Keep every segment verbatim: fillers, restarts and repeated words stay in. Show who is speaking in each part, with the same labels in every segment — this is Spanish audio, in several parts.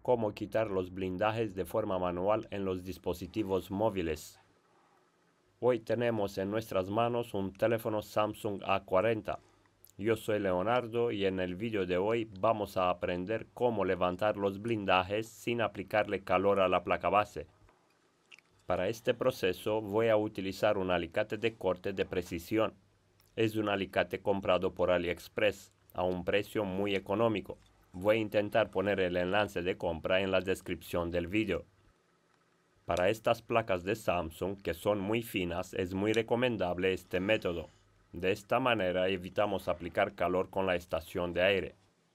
Speaker 1: cómo quitar los blindajes de forma manual en los dispositivos móviles. Hoy tenemos en nuestras manos un teléfono Samsung A cuarenta. Yo soy Leonardo y en el vídeo de hoy vamos a aprender cómo levantar los blindajes sin aplicarle calor a la placa base. Para este proceso voy a utilizar un alicate de corte de precisión. Es un alicate comprado por AliExpress a un precio muy económico. Voy a intentar poner el enlace de compra en la descripción del vídeo. Para estas placas de Samsung que son muy finas es muy recomendable este método. De esta manera evitamos aplicar calor con la estación de aire.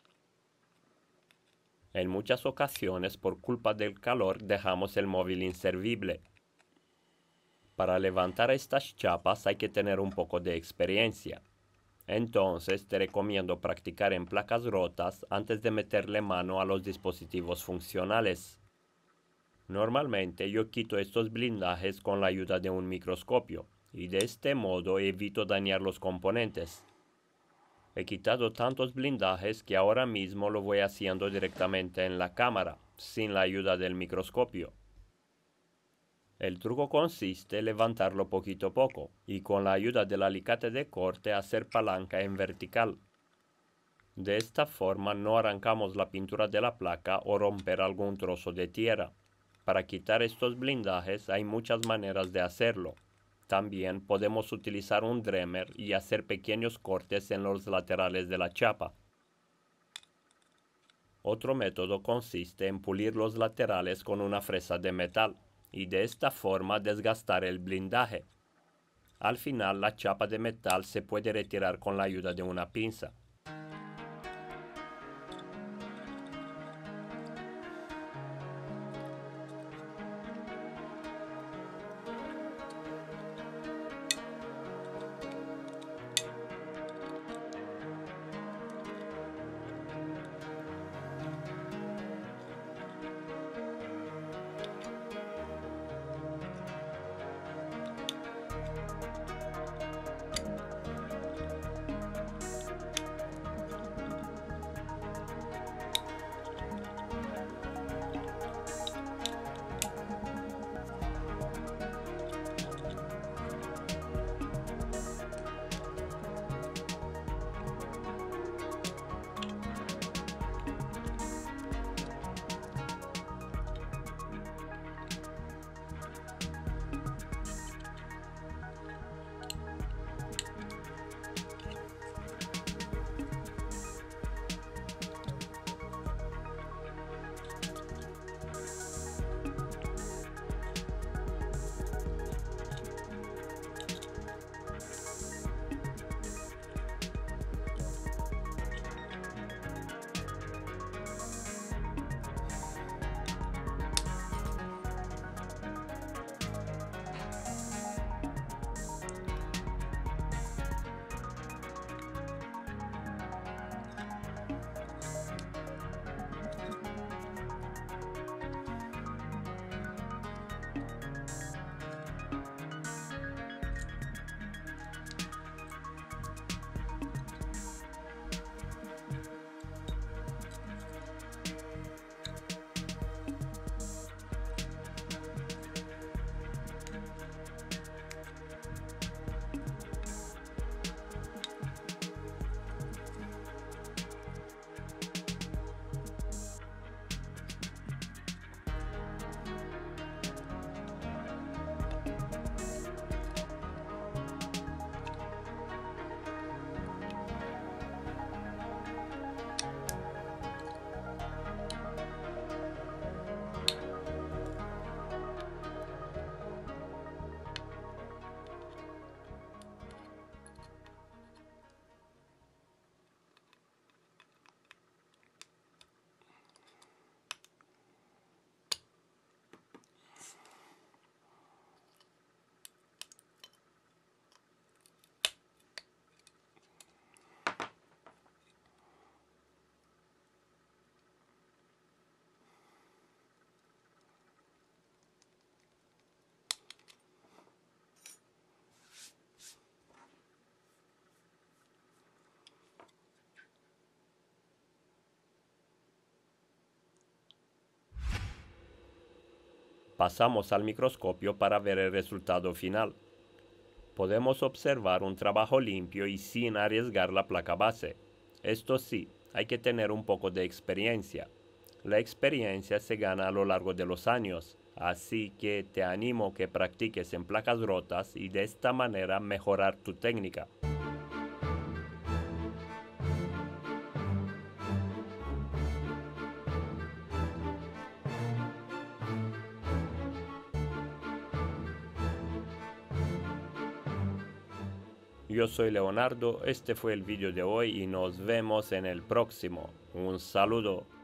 Speaker 1: En muchas ocasiones por culpa del calor dejamos el móvil inservible. Para levantar estas chapas hay que tener un poco de experiencia. Entonces te recomiendo practicar en placas rotas antes de meterle mano a los dispositivos funcionales. Normalmente yo quito estos blindajes con la ayuda de un microscopio y de este modo evito dañar los componentes. He quitado tantos blindajes que ahora mismo lo voy haciendo directamente en la cámara, sin la ayuda del microscopio. El truco consiste en levantarlo poquito a poco y con la ayuda del alicate de corte hacer palanca en vertical. De esta forma no arrancamos la pintura de la placa o romper algún trozo de tierra. Para quitar estos blindajes hay muchas maneras de hacerlo. También podemos utilizar un Dremel y hacer pequeños cortes en los laterales de la chapa. Otro método consiste en pulir los laterales con una fresa de metal y de esta forma desgastar el blindaje. Al final la chapa de metal se puede retirar con la ayuda de una pinza. Pasamos al microscopio para ver el resultado final. Podemos observar un trabajo limpio y sin arriesgar la placa base. Esto sí, hay que tener un poco de experiencia. La experiencia se gana a lo largo de los años, así que te animo que practiques en placas rotas y de esta manera mejorar tu técnica. Yo soy Leonardo, este fue el vídeo de hoy y nos vemos en el próximo. Un saludo.